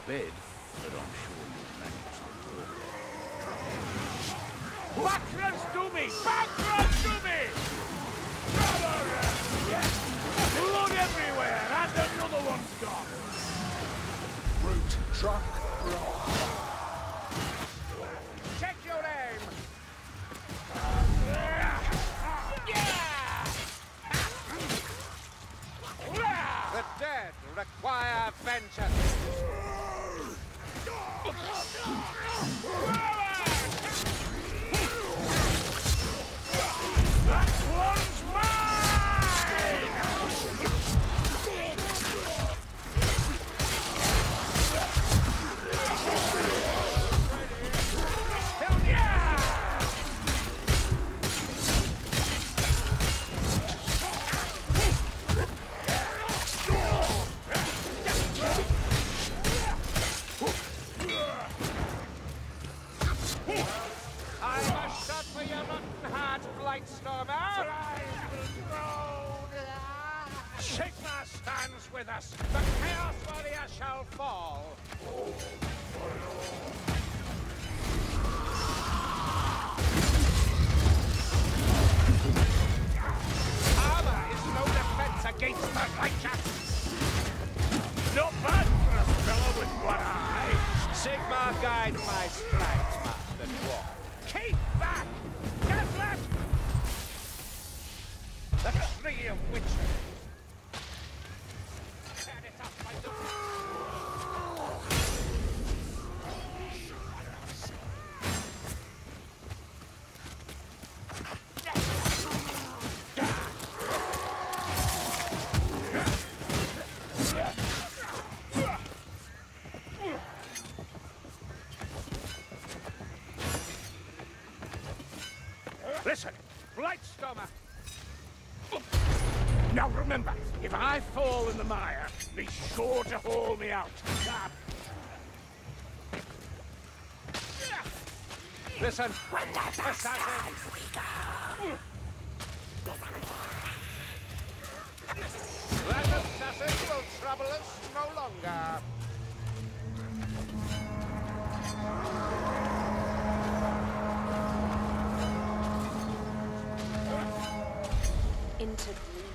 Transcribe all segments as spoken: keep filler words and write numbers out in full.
bed, but I'm sure you'll manage to walk. Backruns to me! Backruns to me! Blood everywhere, and another one's gone! Root truck, Check your aim! The dead require vengeance! That one's mine! Hell yeah! I'm a shot for your rotten heart, Blightstormer! Sigma stands with us! The Chaos Warrior shall fall! Armor is no defense against the righteous! Not bad for a fellow with one eye! Sigma guide my stripes, Master Dwarf. Keep back! Devlet! The tree of witches! Tear it up by the... Listen, Blightstormer! Now remember, if I fall in the mire, be sure to haul me out. Listen, assassin! That assassin will trouble us no longer. Into green.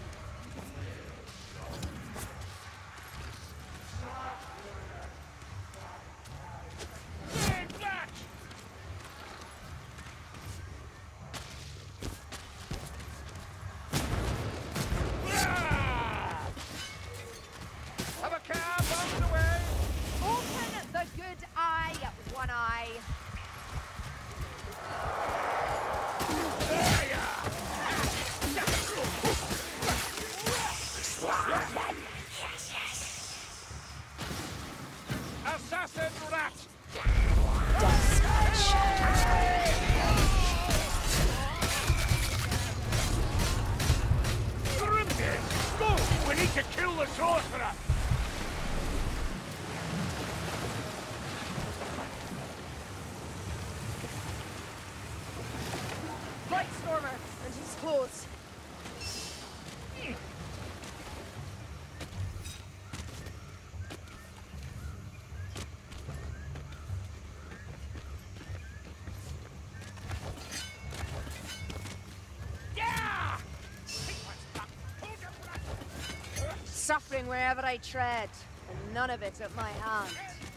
Have a cab on the way! Open the good eye, one eye. Assassin rat! Dust and shadows. Grimnir! Go! We need to kill the sorcerer! Blightstormer and his clothes. Suffering wherever I tread, and none of it at my hand.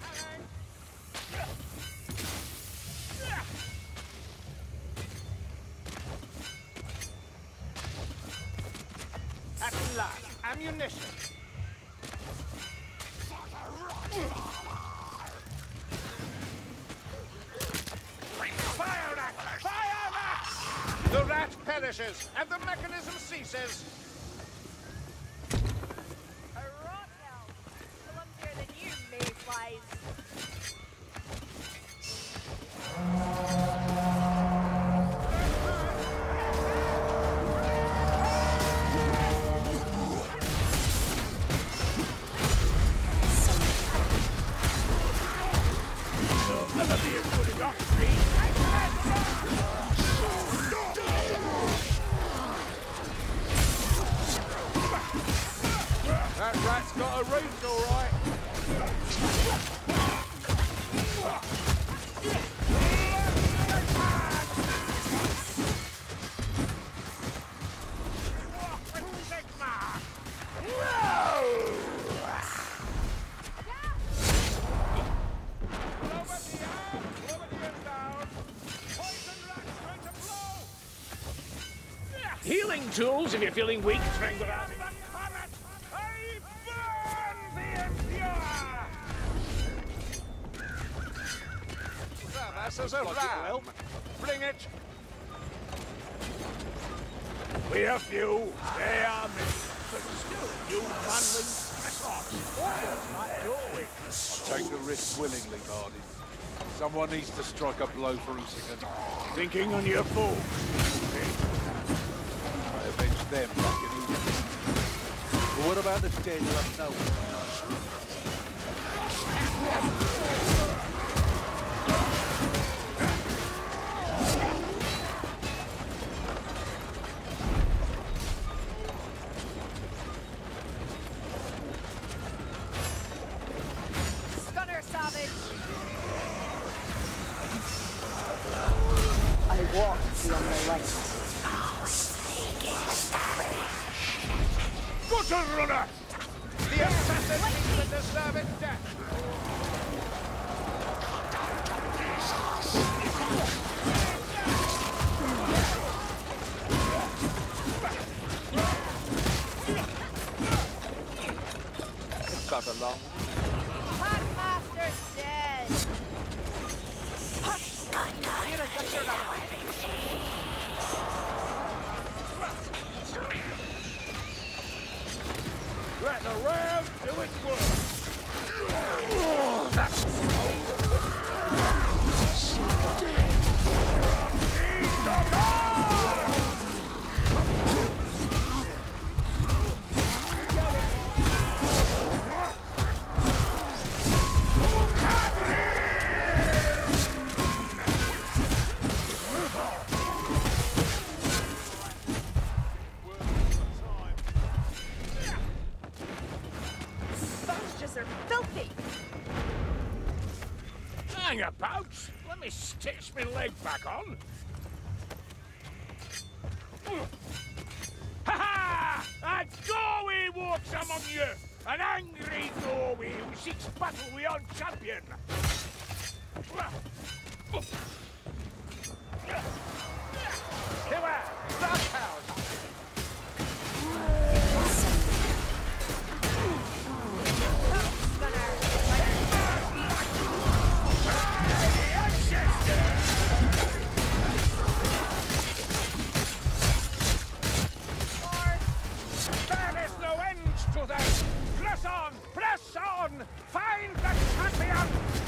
At last, ammunition! Fire rat! Fire rat! The rat perishes, and the mechanism ceases! A rot hell, clumsier than you, mayflies. That rat's got a reach, all right. tools if you're feeling weak. Strangle out. I burn the impure! Service as a ram. Bring it. We are few, they are many, but still you manlings press on. Almost like doorway. I'll take the risk willingly, Barney. Someone needs to strike a blow for Usigan. Thinking on your fool. I avenged them back in Usigan. But what about the dead left no Stunner savage. I walk beyond the light. Gutter runner! The assassin needs to deserve its death! Got along. Packmaster's dead. Let the ram do its work. Sponges are filthy. Hang about. Let me stitch my leg back on. Ha ha! A Gorwy walks among you! An angry Gorwy who seeks battle with your champion! Here, that house! There is no end to them! Press on! Press on! Find the champion!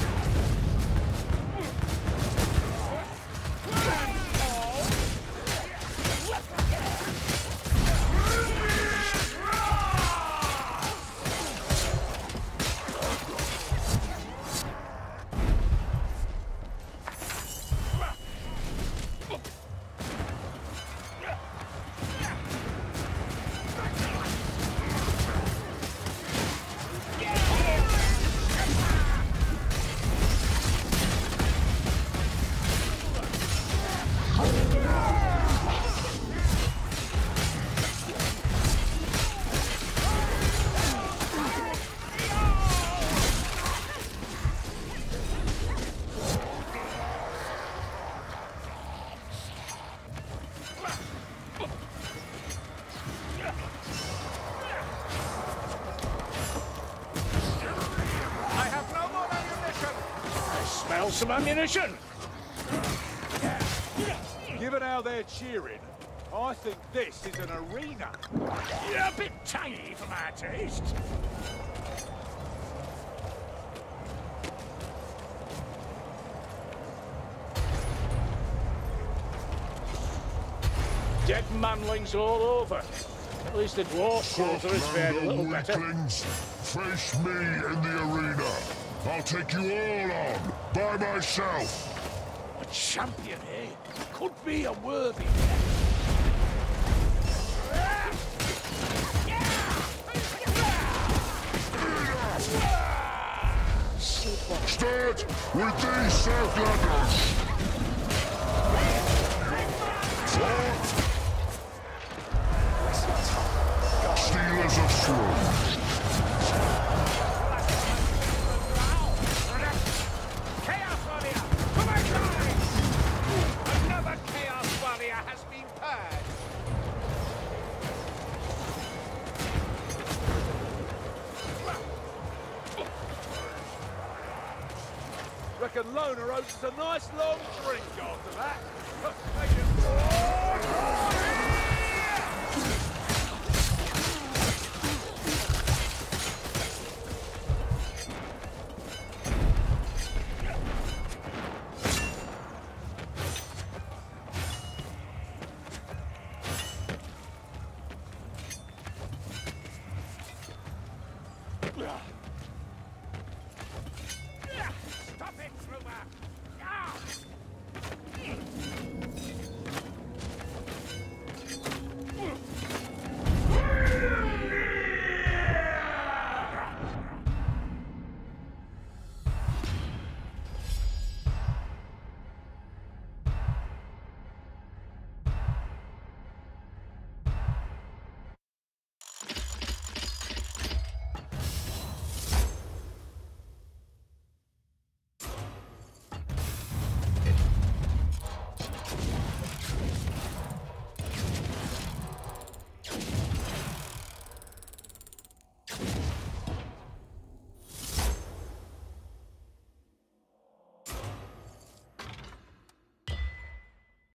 I have no more ammunition! I smell some ammunition! Given how they're cheering, I think this is an arena. You're a bit tangy for my taste. Dead manlings all over. At least the dwarf quarter has fared a little better. Weaklings, face me in the arena. I'll take you all on, by myself. A champion, eh? Could be a worthy. Start with these Southlanders. Stealers of Throne. Chaos Warrior! To my side! Another Chaos Warrior has been purged! Reckon Loner owes us a nice long drink after that.